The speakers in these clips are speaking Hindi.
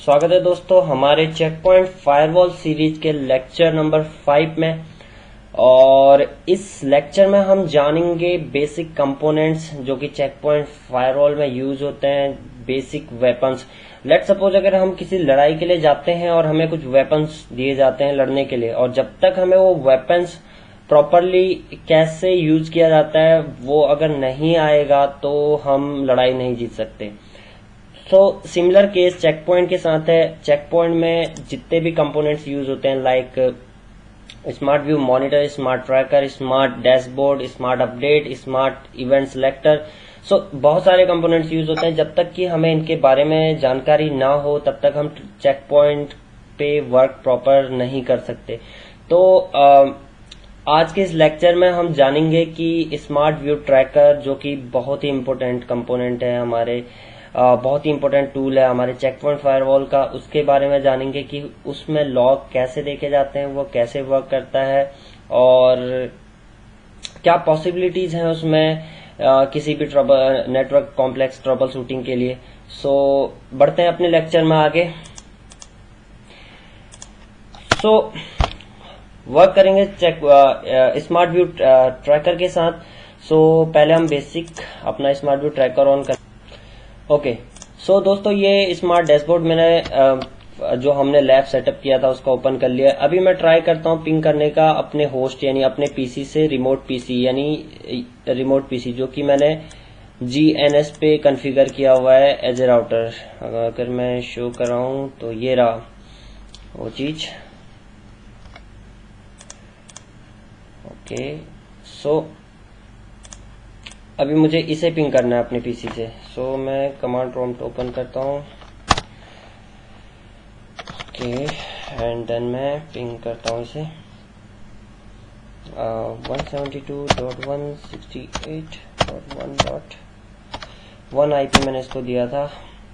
स्वागत है दोस्तों हमारे चेक पॉइंट फायरवॉल सीरीज के लेक्चर नंबर 5 में। और इस लेक्चर में हम जानेंगे बेसिक कंपोनेंट्स जो कि चेक पॉइंट फायरवॉल में यूज होते हैं, बेसिक वेपन्स। लेट सपोज अगर हम किसी लड़ाई के लिए जाते हैं और हमें कुछ वेपन्स दिए जाते हैं लड़ने के लिए, और जब तक हमें वो वेपन्स प्रॉपरली कैसे यूज किया जाता है वो अगर नहीं आएगा तो हम लड़ाई नहीं जीत सकते। तो सिमिलर केस चेक पॉइंट के साथ है। चेक पॉइंट में जितने भी कंपोनेंट्स यूज होते हैं like smart view monitor, smart tracker, smart dashboard, smart update, smart event selector, so बहुत सारे कंपोनेंट्स यूज होते हैं। जब तक कि हमें इनके बारे में जानकारी ना हो तब तक हम चेक पॉइंट पे वर्क प्रॉपर नहीं कर सकते। तो आज के इस लेक्चर में हम जानेंगे कि स्मार्ट व्यू ट्रैकर जो कि बहुत ही इम्पोर्टेंट कंपोनेंट है हमारे, बहुत ही इम्पोर्टेंट टूल है हमारे चेक पॉइंट फायरवॉल का, उसके बारे में जानेंगे कि उसमें लॉग कैसे देखे जाते हैं, वो कैसे वर्क करता है और क्या पॉसिबिलिटीज हैं उसमें किसी भी नेटवर्क कॉम्प्लेक्स ट्रबल शूटिंग के लिए। सो बढ़ते हैं अपने लेक्चर में आगे। सो वर्क करेंगे चेक स्मार्ट व्यू ट्रैकर के साथ। सो पहले हम बेसिक अपना स्मार्ट व्यू ट्रैकर ऑन कर। ओके, सो दोस्तों ये स्मार्ट डैशबोर्ड मैंने जो हमने लैब सेटअप किया था उसका ओपन कर लिया। अभी मैं ट्राई करता हूँ पिंग करने का अपने होस्ट यानी अपने पीसी से रिमोट पीसी, यानी रिमोट पीसी जो कि मैंने जीएनएस पे कॉन्फ़िगर किया हुआ है एज ए राउटर। अगर मैं शो कर रहा हूँ तो ये रहा वो चीज। ओके, सो अभी मुझे इसे पिंग करना है अपने पीसी से। सो मैं कमांड प्रॉम्प्ट ओपन करता हूँ। ओके, एंड देन मैं पिंग करता हूँ इसे 172.168.1.1 आईपी मैंने इसको दिया था।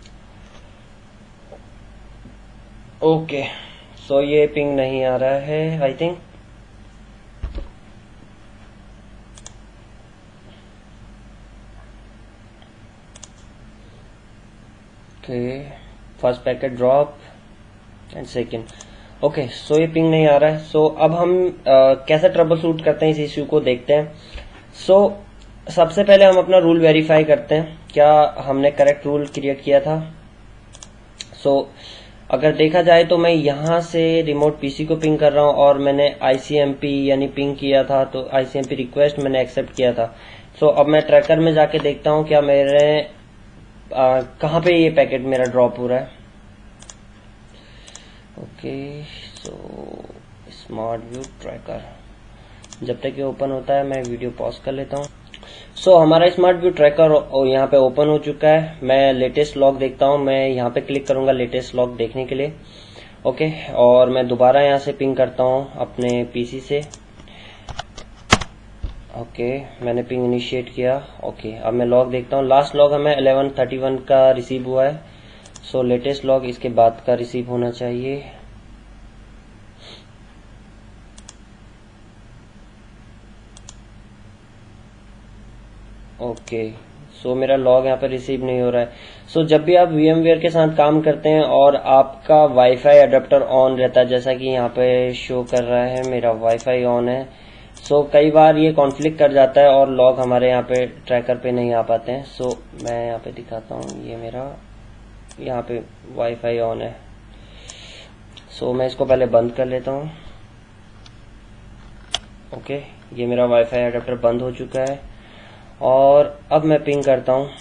ओके, सो ये पिंग नहीं आ रहा है I think. First packet drop and second. Okay, so ये पिंग नहीं आ रहा है। सो अब हम कैसे ट्रबल शूट करते हैं इस इश्यू को देखते हैं। सो सबसे पहले हम अपना रूल वेरीफाई करते हैं क्या हमने करेक्ट रूल क्रिएट किया था। सो अगर देखा जाए तो मैं यहाँ से रिमोट पीसी को पिंग कर रहा हूँ और मैंने आईसीएमपी यानी पिंग किया था, तो आईसीएमपी रिक्वेस्ट मैंने एक्सेप्ट किया था। सो अब मैं ट्रैकर में जाके देखता हूँ क्या मेरे कहाँ पे ये पैकेट मेरा ड्रॉप हो रहा है। Okay, so smart view tracker, जब तक ये ओपन होता है मैं वीडियो पॉज कर लेता हूँ। सो हमारा स्मार्ट व्यू ट्रैकर यहाँ पे ओपन हो चुका है। मैं लेटेस्ट लॉग देखता हूँ, मैं यहाँ पे क्लिक करूंगा लेटेस्ट लॉग देखने के लिए। ओके, और मैं दोबारा यहाँ से पिंग करता हूँ अपने पीसी से। ओके, मैंने पिंग इनिशिएट किया। ओके, अब मैं लॉग देखता हूँ। लास्ट लॉग हमें 11:31 का रिसीव हुआ है। सो लेटेस्ट लॉग इसके बाद का रिसीव होना चाहिए। ओके, सो मेरा लॉग यहाँ पे रिसीव नहीं हो रहा है। सो जब भी आप VMware के साथ काम करते हैं और आपका वाईफाई अडेप्टर ऑन रहता है, जैसा कि यहाँ पे शो कर रहा है मेरा वाईफाई ऑन है, सो कई बार ये कॉन्फ्लिक्ट कर जाता है और लॉग हमारे यहाँ पे ट्रैकर पे नहीं आ पाते हैं। सो मैं यहाँ पे दिखाता हूँ, ये मेरा यहाँ पे वाईफाई ऑन है। सो मैं इसको पहले बंद कर लेता हूँ। ओके, ये मेरा वाईफाई अडेप्टर बंद हो चुका है और अब मैं पिंग करता हूँ।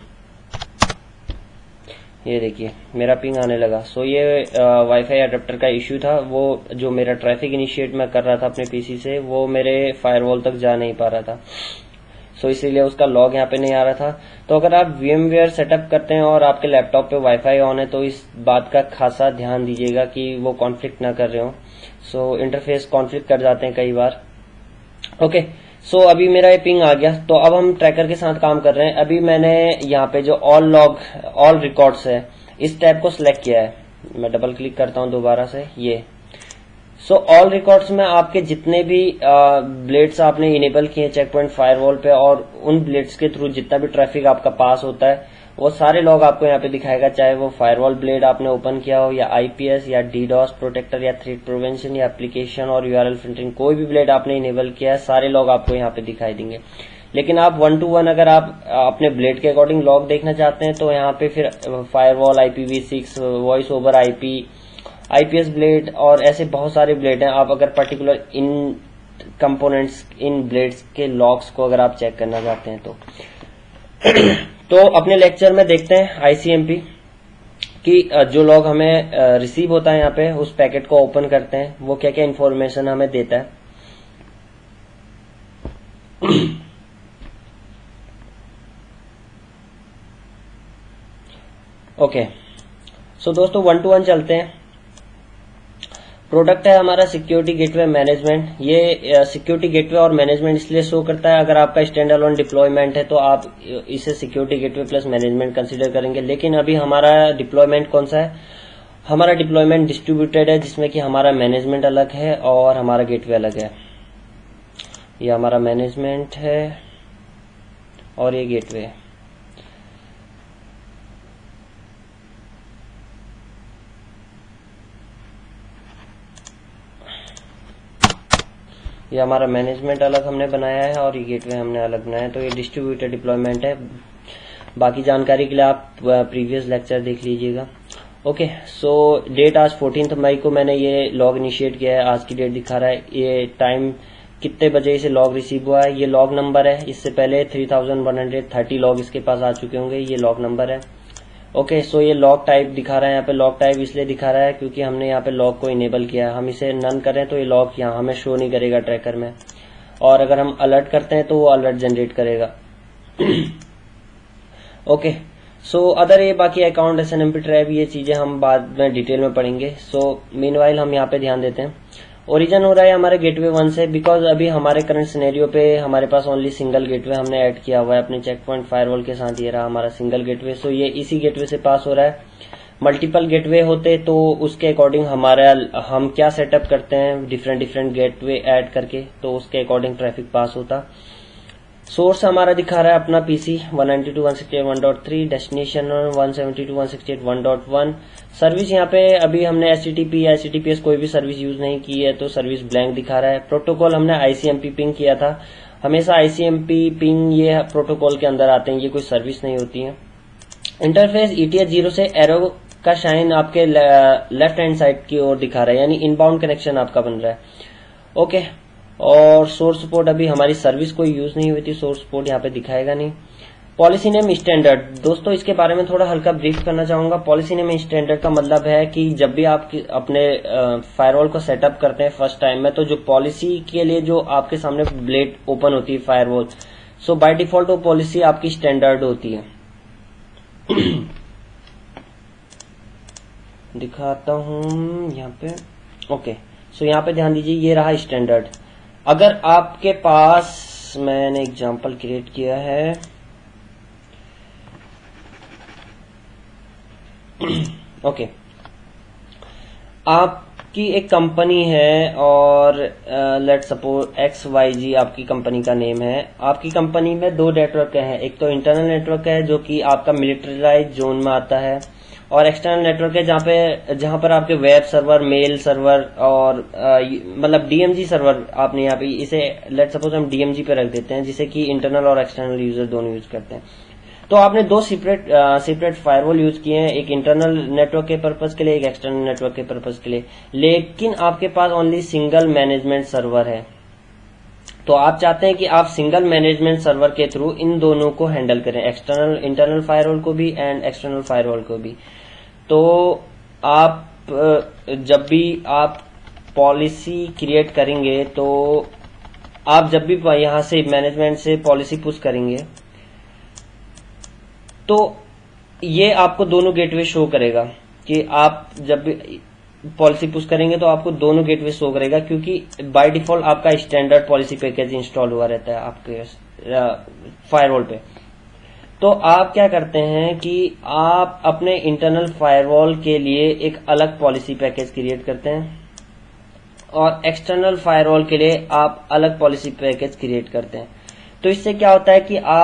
ये देखिए मेरा पिंग आने लगा। सो ये वाईफाई अडेप्टर का इश्यू था, वो जो मेरा ट्रैफिक इनिशिएट मैं कर रहा था अपने पीसी से वो मेरे फायरवॉल तक जा नहीं पा रहा था। सो इसीलिए उसका लॉग यहाँ पे नहीं आ रहा था। तो अगर आप VMware सेटअप करते हैं और आपके लैपटॉप पे वाईफाई ऑन है तो इस बात का खासा ध्यान दीजिएगा कि वो कॉन्फ्लिक्ट ना कर रहे हो। सो इंटरफेस कॉन्फ्लिक्ट कर जाते हैं कई बार। ओके, सो अभी मेरा ये पिंग आ गया। तो अब हम ट्रैकर के साथ काम कर रहे हैं। अभी मैंने यहाँ पे जो ऑल रिकॉर्ड्स है इस टैब को सिलेक्ट किया है। मैं डबल क्लिक करता हूँ दोबारा से ये। सो ऑल रिकॉर्ड्स में आपके जितने भी ब्लेड्स आपने इनेबल किए चेक पॉइंट फायरवॉल पे और उन ब्लेड्स के थ्रू जितना भी ट्रैफिक आपका पास होता है वो सारे लॉग आपको यहाँ पे दिखाएगा, चाहे वो फायरवॉल ब्लेड आपने ओपन किया हो या आईपीएस या डीडॉस प्रोटेक्टर या थ्रेट प्रिवेंशन या एप्लीकेशन और यूआरएल फिल्टरिंग, कोई भी ब्लेड आपने इनेबल किया है सारे लॉग आपको यहाँ पे दिखाई देंगे। लेकिन आप 1 to 1 अगर आप अपने ब्लेड के अकॉर्डिंग लॉग देखना चाहते हैं तो यहाँ पे फिर firewall, IPv6, voice over IP, IPS blade और ऐसे बहुत सारे ब्लेड हैं। आप अगर पर्टिकुलर इन कंपोनेंट्स, इन ब्लेड्स के लॉग्स को अगर आप चेक करना चाहते हैं तो अपने लेक्चर में देखते हैं आईसीएमपी कि जो लॉग हमें रिसीव होता है यहाँ पे, उस पैकेट को ओपन करते हैं, वो क्या क्या इन्फॉर्मेशन हमें देता है। ओके, सो दोस्तों 1 to 1 चलते हैं। प्रोडक्ट है हमारा सिक्योरिटी गेटवे मैनेजमेंट। ये सिक्योरिटी गेटवे और मैनेजमेंट इसलिए शो करता है, अगर आपका स्टैंड अलोन डिप्लॉयमेंट है तो आप इसे security gateway plus management consider करेंगे। लेकिन अभी हमारा डिप्लॉयमेंट कौन सा है? हमारा डिप्लॉयमेंट डिस्ट्रीब्यूटेड है, जिसमें कि हमारा मैनेजमेंट अलग है और हमारा गेटवे अलग है। ये हमारा मैनेजमेंट है और ये गेटवे है। ये हमारा मैनेजमेंट अलग हमने बनाया है और ये गेटवे हमने अलग बनाया है, तो ये डिस्ट्रीब्यूटेड डिप्लॉयमेंट है। बाकी जानकारी के लिए आप प्रीवियस लेक्चर देख लीजिएगा। ओके, सो डेट आज 14 मई को मैंने ये लॉग इनिशिएट किया है। आज की डेट दिखा रहा है, ये टाइम कितने बजे इसे लॉग रिसीव हुआ है। ये लॉग नंबर है, इससे पहले 3130 लॉग इसके पास आ चुके होंगे, ये लॉग नंबर है। ओके, सो ये लॉग टाइप दिखा रहा है यहाँ पे। लॉग टाइप इसलिए दिखा रहा है क्योंकि हमने यहाँ पे लॉग को इनेबल किया है। हम इसे नन करें तो ये लॉग यहाँ हमें शो नहीं करेगा ट्रैकर में, और अगर हम अलर्ट करते हैं तो वो अलर्ट जनरेट करेगा। ओके, सो अदर ये बाकी अकाउंट, SNMP ट्रैप, ये चीजें हम बाद में डिटेल में पढ़ेंगे। सो मीनवाइल हम यहाँ पे ध्यान देते हैं। ओरिजिन हो रहा है हमारे गेटवे 1 से, बिकॉज अभी हमारे करंट सिनेरियो पे हमारे पास ओनली सिंगल गेटवे हमने ऐड किया हुआ है अपने चेक पॉइंट फायरवॉल के साथ। ये रहा हमारा सिंगल गेटवे, सो ये इसी गेटवे से पास हो रहा है। मल्टीपल गेटवे होते तो उसके अकॉर्डिंग हम क्या सेटअप करते हैं, डिफरेंट गेटवे ऐड करके, तो उसके अकॉर्डिंग ट्रैफिक पास होता। सोर्स हमारा दिखा रहा है अपना पीसी 192.168.1.3, डेस्टिनेशन 172.168.1.1। सर्विस यहाँ पे अभी हमने HTTP या HTTPS कोई भी सर्विस यूज नहीं की है, तो सर्विस ब्लैंक दिखा रहा है। प्रोटोकॉल हमने ICMP पिंग किया था। हमेशा ICMP पिंग ये प्रोटोकॉल के अंदर आते हैं, ये कोई सर्विस नहीं होती है। इंटरफेस ETH 0 से एरो का शाइन आपके लेफ्ट हैंड साइड की ओर दिखा रहा है, यानी इनबाउंड कनेक्शन आपका बन रहा है। ओके, और सोर्स सपोर्ट अभी हमारी सर्विस कोई यूज नहीं हुई थी, सोर्स सपोर्ट यहाँ पे दिखाएगा नहीं। पॉलिसी नेम स्टैंडर्ड, दोस्तों इसके बारे में थोड़ा हल्का ब्रीफ करना चाहूंगा। पॉलिसी नेम स्टैंडर्ड का मतलब है कि जब भी आप अपने फायरवॉल को सेटअप करते हैं फर्स्ट टाइम में, तो जो पॉलिसी के लिए जो आपके सामने ब्लेड ओपन होती है फायरवॉल, सो बाय डिफॉल्ट वो पॉलिसी आपकी स्टैंडर्ड होती है। दिखाता हूं यहाँ पे। ओके, सो यहाँ पे ध्यान दीजिए, ये रहा स्टैंडर्ड। अगर आपके पास, मैंने एग्जांपल क्रिएट किया है, ओके, आपकी एक कंपनी है और लेट सपोज XYG आपकी कंपनी का नेम है। आपकी कंपनी में 2 नेटवर्क हैं, एक तो इंटरनल नेटवर्क है जो कि आपका मिलिट्रीलाइज जोन में आता है, और एक्सटर्नल नेटवर्क है जहां पर आपके वेब सर्वर, मेल सर्वर और मतलब DMG सर्वर, आपने यहाँ पे इसे लेट सपोज हम DMG पे रख देते हैं, जिसे कि इंटरनल और एक्सटर्नल यूजर दोनों यूज करते हैं। तो आपने 2 सेपरेट फायरवॉल यूज किए हैं, एक इंटरनल नेटवर्क के पर्पज के लिए, एक एक्सटर्नल नेटवर्क के पर्पज के लिए, लेकिन आपके पास ओनली सिंगल मैनेजमेंट सर्वर है। तो आप चाहते हैं कि आप सिंगल मैनेजमेंट सर्वर के थ्रू इन दोनों को हैंडल करें, इंटरनल फायरवॉल को भी एंड एक्सटर्नल फायरवॉल को भी। तो आप जब भी आप पॉलिसी क्रिएट करेंगे, तो आप जब भी यहां से मैनेजमेंट से पॉलिसी पुश करेंगे, तो ये आपको दोनों गेटवे शो करेगा कि आप जब भी पॉलिसी पुश करेंगे तो आपको दोनों गेटवे शो करेगा, क्योंकि बाय डिफॉल्ट आपका स्टैंडर्ड पॉलिसी पैकेज इंस्टॉल हुआ रहता है आपके फायरवॉल पे। तो आप क्या करते हैं कि आप अपने इंटरनल फायरवॉल के लिए एक अलग पॉलिसी पैकेज क्रिएट करते हैं, और एक्सटर्नल फायरवॉल के लिए आप अलग पॉलिसी पैकेज क्रिएट करते हैं। तो इससे क्या होता है कि आप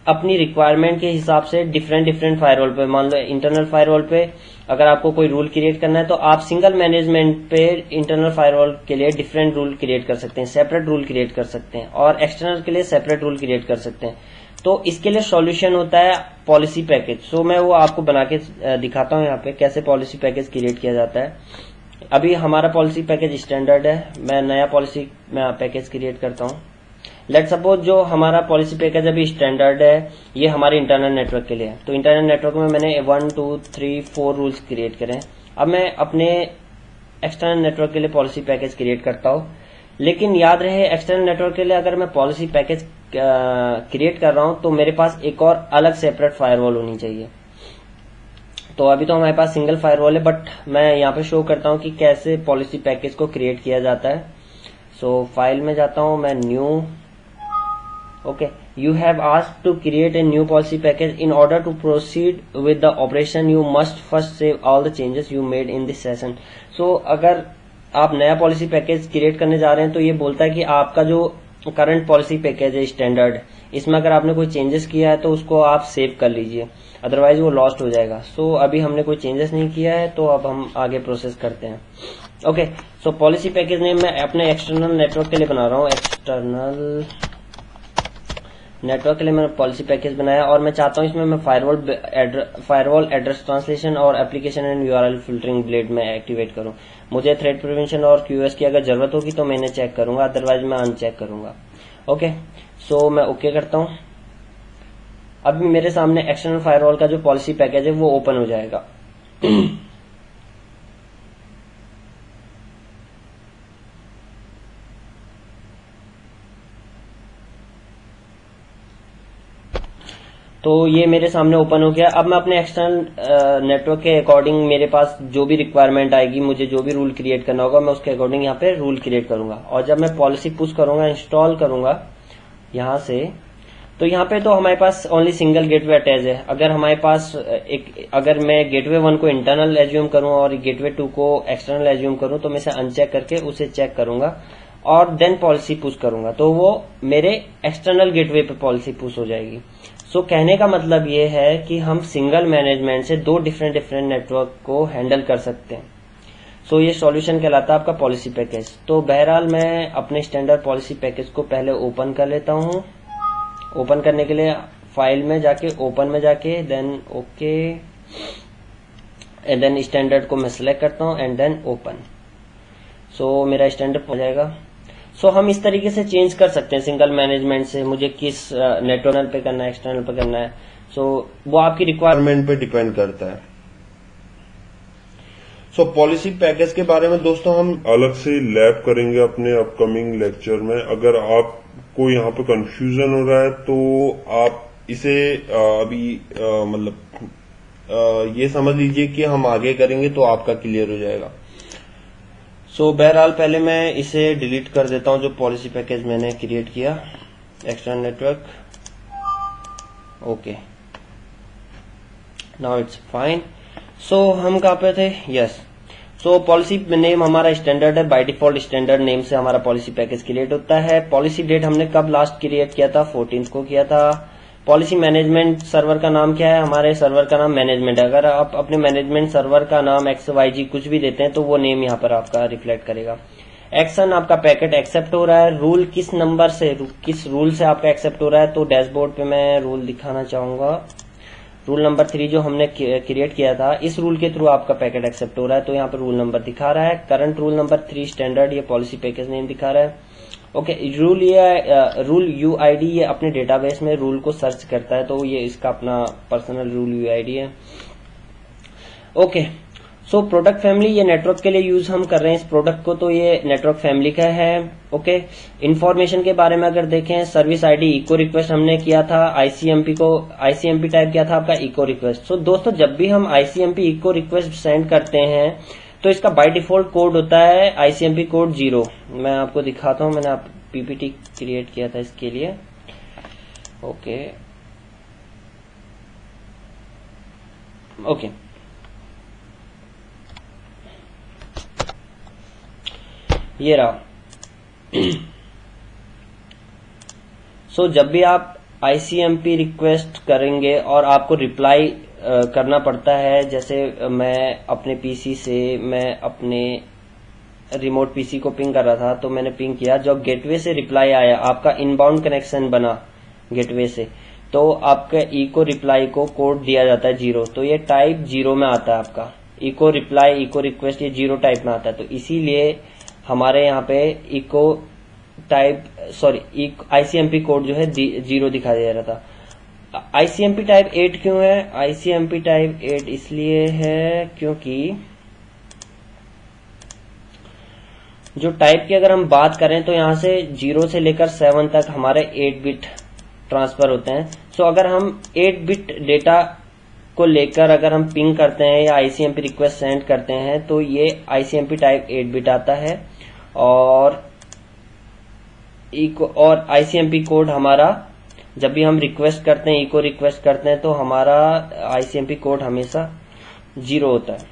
अपनी रिक्वायरमेंट के हिसाब से डिफरेंट फायरवॉल पे, मान लो इंटरनल फायरवॉल पे अगर आपको कोई रूल क्रिएट करना है तो आप सिंगल मैनेजमेंट पे इंटरनल फायरवॉल के लिए डिफरेंट रूल क्रिएट कर सकते हैं, सेपरेट रूल क्रिएट कर सकते हैं, और एक्सटर्नल के लिए सेपरेट रूल क्रिएट कर सकते हैं। तो इसके लिए सॉल्यूशन होता है पॉलिसी पैकेज। सो मैं वो आपको बना के दिखाता हूँ यहाँ पे कैसे पॉलिसी पैकेज क्रिएट किया जाता है। अभी हमारा पॉलिसी पैकेज स्टैंडर्ड है, मैं नया पॉलिसी पैकेज क्रिएट करता हूँ। लेट सपोज जो हमारा पॉलिसी पैकेज अभी स्टैंडर्ड है ये हमारे इंटरनल नेटवर्क के लिए है। तो इंटरनल नेटवर्क में मैंने 1 2 3 4 रूल्स क्रिएट करे। अब मैं अपने एक्सटर्नल नेटवर्क के लिए पॉलिसी पैकेज क्रिएट करता हूँ, लेकिन याद रहे एक्सटर्नल नेटवर्क के लिए अगर मैं पॉलिसी पैकेज क्रिएट कर रहा हूँ तो मेरे पास एक और अलग सेपरेट फायरवॉल होनी चाहिए। तो अभी तो हमारे पास सिंगल फायरवॉल है, बट मैं यहाँ पे शो करता हूँ कि कैसे पॉलिसी पैकेज को क्रिएट किया जाता है। सो फाइल में जाता हूँ मैं, new, okay, you have asked to create a new policy package. In order to proceed with the operation you must first save all the changes you made in this session. So अगर आप नया पॉलिसी पैकेज क्रिएट करने जा रहे हैं तो ये बोलता है कि आपका जो करंट पॉलिसी पैकेज है स्टैंडर्ड, इसमें अगर आपने कोई चेंजेस किया है तो उसको आप सेव कर लीजिए, अदरवाइज वो लॉस्ट हो जाएगा। सो अभी हमने कोई चेंजेस नहीं किया है तो अब हम आगे प्रोसेस करते हैं। Okay, so policy package name मैं अपने एक्सटर्नल नेटवर्क के लिए बना रहा हूँ। एक्सटर्नल नेटवर्क के लिए मैंने पॉलिसी पैकेज बनाया और मैं चाहता हूँ इसमें मैं फायरवॉल एड्रेस ट्रांसलेशन और application and URL filtering blade में एक्टिवेट करूँ। मुझे थ्रेड प्रिवेंशन और क्यूएस की अगर जरूरत होगी तो मैं इन्हें चेक करूंगा, अदरवाइज मैं अनचेक करूंगा। ओके, सो मैं ओके करता हूँ। अभी मेरे सामने एक्सटर्नल फायरवॉल का जो पॉलिसी पैकेज है वो ओपन हो जाएगा। तो ये मेरे सामने ओपन हो गया। अब मैं अपने एक्सटर्नल नेटवर्क के अकॉर्डिंग मेरे पास जो भी रिक्वायरमेंट आएगी, मुझे जो भी रूल क्रिएट करना होगा, मैं उसके अकॉर्डिंग यहाँ पे रूल क्रिएट करूंगा। और जब मैं पॉलिसी पुश करूंगा, इंस्टॉल करूंगा यहाँ से, तो यहाँ पे तो हमारे पास ओनली सिंगल गेटवे अटैच है। अगर हमारे पास अगर मैं गेटवे 1 को इंटरनल एज्यूम करूं और गेटवे 2 को एक्सटर्नल एज्यूम करूं तो मैं इसे अनचेक करके उसे चेक करूंगा और देन पॉलिसी पुश करूंगा, तो वो मेरे एक्सटर्नल गेटवे पे पॉलिसी पुश हो जाएगी। सो कहने का मतलब ये है कि हम सिंगल मैनेजमेंट से 2 डिफरेंट नेटवर्क को हैंडल कर सकते हैं। सो ये सॉल्यूशन कहलाता है आपका पॉलिसी पैकेज। तो बहरहाल मैं अपने स्टैंडर्ड पॉलिसी पैकेज को पहले ओपन कर लेता हूँ। ओपन करने के लिए फाइल में जाके, ओपन में जाके, then okay, and then standard को मैं सिलेक्ट करता हूँ एंड देन ओपन। सो मेरा स्टैंडर्ड हो जाएगा। सो हम इस तरीके से चेंज कर सकते हैं सिंगल मैनेजमेंट से, मुझे किस नेटवर्क पे करना है, एक्सटर्नल पे करना है। सो वो आपकी रिक्वायरमेंट पे डिपेंड करता है। सो पॉलिसी पैकेज के बारे में दोस्तों हम अलग से लैब करेंगे अपने अपकमिंग लेक्चर में। अगर आपको यहाँ पे कंफ्यूजन हो रहा है तो आप इसे अभी मतलब ये समझ लीजिए कि हम आगे करेंगे तो आपका क्लियर हो जाएगा। सो बहरहाल पहले मैं इसे डिलीट कर देता हूं जो पॉलिसी पैकेज मैंने क्रिएट किया, external network. Okay, now it's fine. So हम कहाँ पे थे? यस, सो पॉलिसी नेम हमारा स्टैंडर्ड है, बाय डिफॉल्ट स्टैंडर्ड नेम से हमारा पॉलिसी पैकेज क्रिएट होता है। पॉलिसी डेट हमने कब लास्ट क्रिएट किया था? 14 को किया था। पॉलिसी मैनेजमेंट सर्वर का नाम क्या है? हमारे सर्वर का नाम मैनेजमेंट है। अगर आप अपने मैनेजमेंट सर्वर का नाम XYG कुछ भी देते हैं तो वो नेम यहाँ पर आपका रिफ्लेक्ट करेगा। एक्शन, आपका पैकेट एक्सेप्ट हो रहा है। रूल किस नंबर से, किस रूल से आपका एक्सेप्ट हो रहा है? तो डैशबोर्ड पे मैं रूल दिखाना चाहूंगा। रूल नंबर 3 जो हमने क्रिएट किया था, इस रूल के थ्रू आपका पैकेट एक्सेप्ट हो रहा है, तो यहाँ पर रूल नंबर दिखा रहा है। करंट रूल नंबर 3 स्टैंडर्ड, ये पॉलिसी पैकेज नेम दिखा रहा है। ओके, रूल रूल UID ये अपने डेटाबेस में रूल को सर्च करता है, तो ये इसका अपना पर्सनल रूल UID है। ओके, सो प्रोडक्ट फैमिली, ये नेटवर्क के लिए यूज हम कर रहे हैं इस प्रोडक्ट को, तो ये नेटवर्क फैमिली का है। ओके, इंफॉर्मेशन के बारे में अगर देखें, सर्विस आईडी इको रिक्वेस्ट हमने किया था, ICMP टाइप किया था आपका इको रिक्वेस्ट। सो दोस्तों, जब भी हम ICMP इको रिक्वेस्ट सेंड करते हैं तो इसका बाय डिफॉल्ट कोड होता है ICMP कोड 0। मैं आपको दिखाता हूं, मैंने PPT क्रिएट किया था इसके लिए। ओके, ये रहा। सो जब भी आप आईसीएमपी रिक्वेस्ट करेंगे और आपको रिप्लाई करना पड़ता है। जैसे मैं अपने पीसी से मैं अपने रिमोट पीसी को पिंग कर रहा था, तो मैंने पिंग किया, जब गेटवे से रिप्लाई आया, आपका इनबाउंड कनेक्शन बना गेटवे से, तो आपका इको रिप्लाई को कोड दिया जाता है 0, तो ये टाइप 0 में आता है। आपका इको रिप्लाई, इको रिक्वेस्ट ये 0 टाइप में आता है, तो इसीलिए हमारे यहाँ पे इको टाइप आईसीएमपी कोड जो है 0 दिखाई दे रहा था। आईसीएमपी टाइप 8 क्यों है? आईसीएमपी टाइप 8 इसलिए है क्योंकि जो टाइप की अगर हम बात करें तो यहाँ से 0 से लेकर 7 तक हमारे 8 बिट ट्रांसफर होते हैं। सो अगर हम 8 बिट डेटा को लेकर अगर हम पिंग करते हैं या आईसीएमपी रिक्वेस्ट सेंड करते हैं, तो ये आईसीएमपी टाइप 8 बिट आता है। और आईसीएमपी कोड हमारा, जब भी हम रिक्वेस्ट करते हैं, इको रिक्वेस्ट करते हैं, तो हमारा आईसीएमपी कोड हमेशा 0 होता है।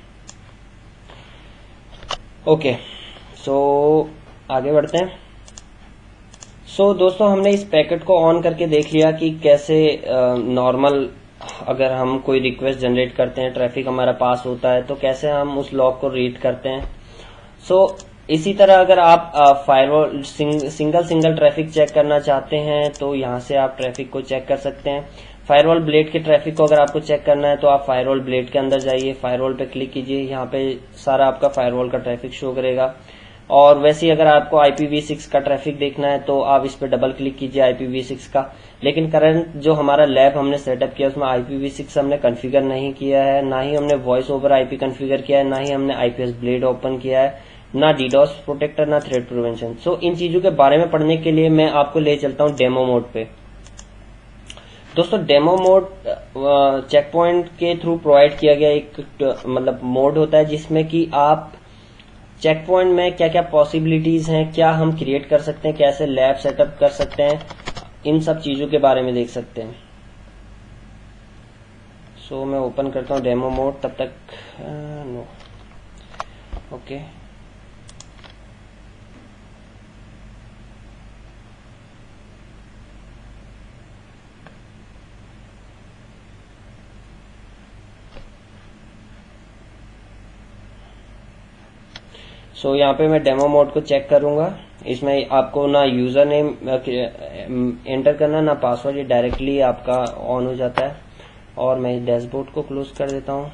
ओके, सो आगे बढ़ते हैं। सो दोस्तों, हमने इस पैकेट को ऑन करके देख लिया कि कैसे नॉर्मल अगर हम कोई रिक्वेस्ट जनरेट करते हैं, ट्रैफिक हमारा पास होता है, तो कैसे हम उस लॉग को रीड करते हैं। सो इसी तरह अगर आप फायरवॉल सिंगल ट्रैफिक चेक करना चाहते हैं, तो यहाँ से आप ट्रैफिक को चेक कर सकते हैं। फायरवॉल ब्लेड के ट्रैफिक को अगर आपको चेक करना है, तो आप फायरवॉल ब्लेड के अंदर जाइए, फायरवॉल पे क्लिक कीजिए, यहाँ पे सारा आपका फायरवॉल का ट्रैफिक शो करेगा। और वैसे ही अगर आपको IPv6 का ट्रैफिक देखना है, तो आप इस पे डबल क्लिक कीजिए IPv6 का। लेकिन करंट जो हमारा लैब हमने सेटअप किया, उसमें IPv6 हमने कॉन्फ़िगर नहीं किया है, ना ही हमने वॉइस ओवर आईपी कॉन्फ़िगर किया है, ना ही हमने IPS ब्लेड ओपन किया है, ना DDoS प्रोटेक्टर, ना थ्रेड प्रिवेंशन। सो इन चीजों के बारे में पढ़ने के लिए मैं आपको ले चलता हूँ डेमो मोड पे। दोस्तों, डेमो मोड चेक पॉइंट के थ्रू प्रोवाइड किया गया एक मतलब मोड होता है, जिसमें कि आप चेक पॉइंट में क्या क्या पॉसिबिलिटीज हैं, क्या हम क्रिएट कर सकते हैं, कैसे लैब सेटअप कर सकते हैं, इन सब चीजों के बारे में देख सकते हैं। सो मैं ओपन करता हूँ डेमो मोड, तब तक नो। ओके, सो यहाँ पे मैं डेमो मोड को चेक करूंगा। इसमें आपको ना यूजर नेम एंटर करना, ना पासवर्ड, ये डायरेक्टली आपका ऑन हो जाता है। और मैं डैशबोर्ड को क्लोज कर देता हूँ।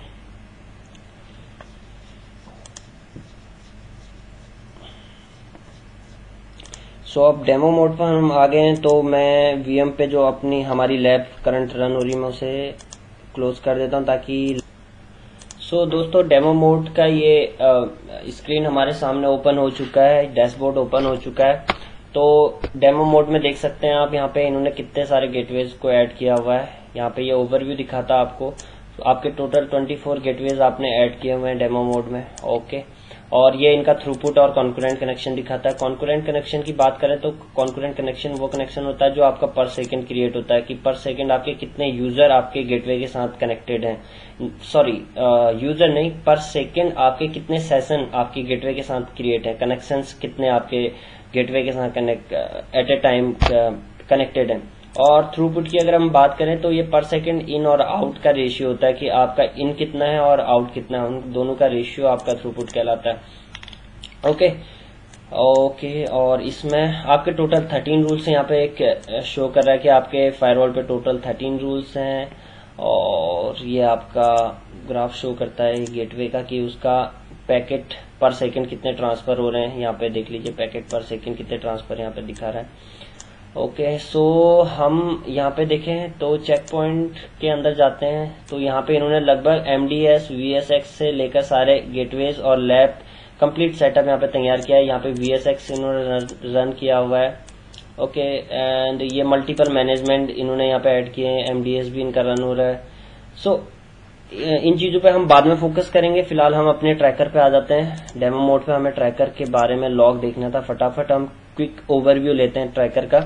सो अब डेमो मोड पर हम आ गए हैं, तो मैं वीएम पे जो अपनी हमारी लैब करंट रन हो रही है, मैं उसे क्लोज कर देता हूँ ताकि सो दोस्तों, डेमो मोड का ये स्क्रीन हमारे सामने ओपन हो चुका है, डैशबोर्ड ओपन हो चुका है। तो डेमो मोड में देख सकते हैं आप, यहाँ पे इन्होंने कितने सारे गेटवेज को ऐड किया हुआ है। यहाँ पे ये ओवरव्यू दिखाता है आपको। तो आपके टोटल 24 गेटवेज आपने ऐड किए हुए हैं डेमो मोड में। ओके, और ये इनका थ्रूपुट और कॉन्करेंट कनेक्शन दिखाता है। कॉन्करेंट कनेक्शन की बात करें तो कॉन्करेंट कनेक्शन वो कनेक्शन होता है जो आपका पर सेकंड क्रिएट होता है, कि पर सेकंड आपके कितने यूजर आपके गेटवे के साथ कनेक्टेड हैं। सॉरी, यूजर नहीं, पर सेकंड आपके कितने सेशन आपके गेटवे के साथ क्रिएट है, कनेक्शंस कितने आपके गेटवे के साथ एट ए टाइम कनेक्टेड हैं। और थ्रूपुट की अगर हम बात करें तो ये पर सेकंड इन और आउट का रेशियो होता है, कि आपका इन कितना है और आउट कितना है, उन दोनों का रेशियो आपका थ्रूपुट कहलाता है। ओके, और इसमें आपके टोटल 13 रूल्स हैं। यहाँ पे एक शो कर रहा है कि आपके फायरवॉल पे टोटल 13 रूल्स हैं। और ये आपका ग्राफ शो करता है गेटवे का, कि उसका पैकेट पर सेकंड कितने ट्रांसफर हो रहे हैं। यहाँ पे देख लीजिए पैकेट पर सेकंड कितने ट्रांसफर यहाँ पे दिखा रहा है। ओके, सो हम यहाँ पे देखें तो चेक पॉइंट के अंदर जाते हैं, तो यहाँ पे इन्होंने लगभग MDS VSX से लेकर सारे गेटवेज और लैब कंप्लीट सेटअप यहाँ पे तैयार किया है। यहाँ पे VSX इन्होंने रन किया हुआ है। ओके, एंड ये मल्टीपल मैनेजमेंट इन्होंने यहाँ पे ऐड किए हैं, MDS भी इनका रन हो रहा है। सो इन चीजों पे हम बाद में फोकस करेंगे। फिलहाल हम अपने ट्रैकर पे आ जाते हैं। डेमो मोड पे हमें ट्रैकर के बारे में लॉग देखना था। फटाफट हम क्विक ओवरव्यू लेते हैं ट्रैकर का।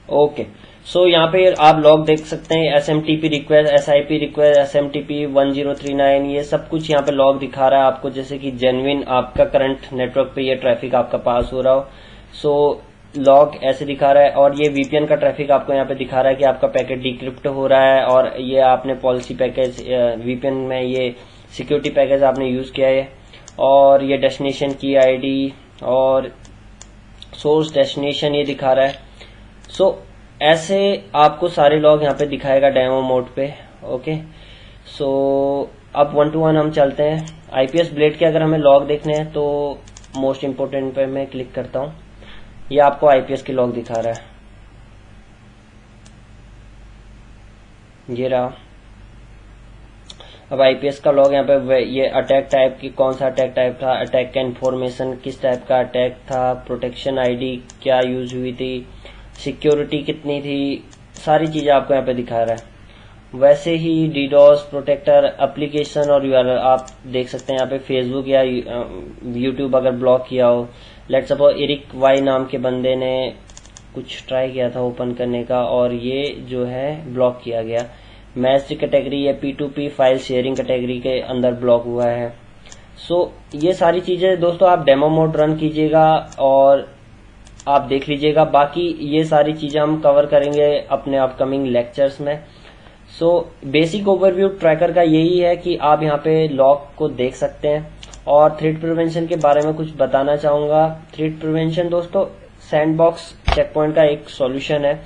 ओके, सो यहाँ पे आप लॉग देख सकते हैं, SMTP request, SIP request, SMTP 1039, ये सब कुछ यहाँ पे लॉग दिखा रहा है आपको, जैसे कि जेन्युइन आपका करंट नेटवर्क पे ये ट्रैफिक आपका पास हो रहा हो। सो लॉग ऐसे दिखा रहा है, और ये VPN का ट्रैफिक आपको यहाँ पे दिखा रहा है कि आपका पैकेट डिक्रिप्ट हो रहा है, और ये आपने पॉलिसी पैकेज VPN में ये सिक्योरिटी पैकेज आपने यूज किया है, और ये डेस्टिनेशन की ID और सोर्स डेस्टिनेशन ये दिखा रहा है। सो ऐसे आपको सारे लॉग यहाँ पे दिखाएगा डेमो मोड पे। ओके, सो अब 1 to 1 हम चलते हैं। IPS ब्लेड के अगर हमें लॉग देखने हैं तो मोस्ट इम्पोर्टेंट पे मैं क्लिक करता हूँ, ये आपको IPS के लॉग दिखा रहा है, ये रहा। अब IPS का लॉग यहाँ पे ये अटैक टाइप की, कौन सा अटैक टाइप था, अटैक का इन्फॉर्मेशन, किस टाइप का अटैक था, प्रोटेक्शन ID क्या यूज हुई थी, सिक्योरिटी कितनी थी, सारी चीजें आपको यहाँ पे दिखा रहा है। वैसे ही DDoS प्रोटेक्टर एप्लीकेशन और URL आप देख सकते हैं यहाँ पे, फेसबुक या यूट्यूब अगर ब्लॉक किया हो, लेट्स सपोज एरिक वाई नाम के बंदे ने कुछ ट्राई किया था ओपन करने का, और ये जो है ब्लॉक किया गया। मैच कैटेगरी या P2P फाइल शेयरिंग कैटेगरी के अंदर ब्लॉक हुआ है। सो ये सारी चीजें दोस्तों आप डेमो मोड रन कीजिएगा और आप देख लीजिएगा, बाकी ये सारी चीजें हम कवर करेंगे अपने अपकमिंग लेक्चर्स में। सो बेसिक ओवरव्यू ट्रैकर का यही है कि आप यहाँ पे लॉग को देख सकते हैं। और थ्रेट प्रिवेंशन के बारे में कुछ बताना चाहूंगा। थ्रेट प्रिवेंशन दोस्तों सैंडबॉक्स चेकपॉइंट का एक सॉल्यूशन है।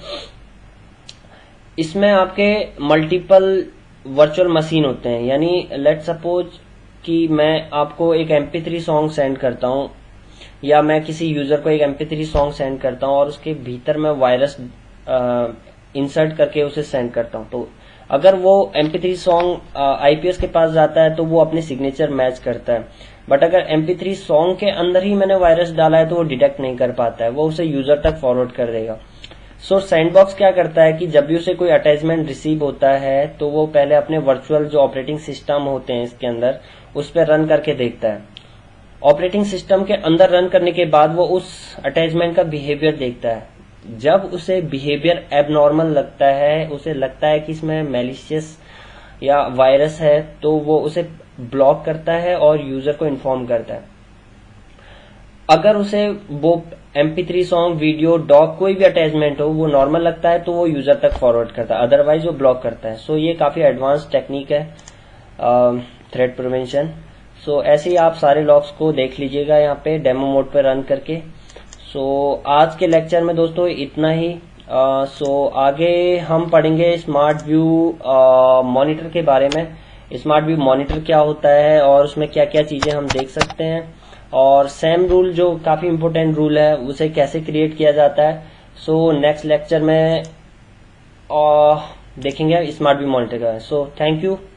इसमें आपके मल्टीपल वर्चुअल मशीन होते हैं, यानी लेट सपोज कि मैं आपको एक MP3 सॉन्ग सेंड करता हूं, या मैं किसी यूजर को एक MP3 सॉन्ग सेंड करता हूं और उसके भीतर मैं वायरस इंसर्ट करके उसे सेंड करता हूं, तो अगर वो MP3 सॉन्ग IPS के पास जाता है तो वो अपने सिग्नेचर मैच करता है। बट अगर MP3 सॉन्ग के अंदर ही मैंने वायरस डाला है तो वो डिटेक्ट नहीं कर पाता है, वो उसे यूजर तक फॉरवर्ड कर देगा। सो सैंडबॉक्स क्या करता है कि जब भी उसे कोई अटैचमेंट रिसीव होता है तो वो पहले अपने वर्चुअल जो ऑपरेटिंग सिस्टम होते हैं इसके अंदर उस पर रन करके देखता है। ऑपरेटिंग सिस्टम के अंदर रन करने के बाद वो उस अटैचमेंट का बिहेवियर देखता है। जब उसे बिहेवियर एबनॉर्मल लगता है, उसे लगता है कि इसमें मैलिशियस या वायरस है, तो वो उसे ब्लॉक करता है और यूजर को इन्फॉर्म करता है। अगर उसे वो MP3 सॉन्ग, वीडियो, डॉक कोई भी अटैचमेंट हो वो नॉर्मल लगता है तो वो यूजर तक फॉरवर्ड करता है, अदरवाइज वो ब्लॉक करता है। सो ये काफी एडवांस टेक्निक है थ्रेट प्रिवेंशन। सो ऐसे ही आप सारे लॉग्स को देख लीजिएगा यहाँ पे डेमो मोड पे रन करके। सो आज के लेक्चर में दोस्तों इतना ही। सो आगे हम पढ़ेंगे स्मार्ट व्यू मॉनिटर के बारे में। स्मार्ट व्यू मॉनिटर क्या होता है और उसमें क्या क्या चीजें हम देख सकते हैं, और सैम रूल जो काफी इंपोर्टेंट रूल है उसे कैसे क्रिएट किया जाता है। सो नेक्स्ट लेक्चर में देखेंगे स्मार्ट व्यू मॉनिटर का। So thank you.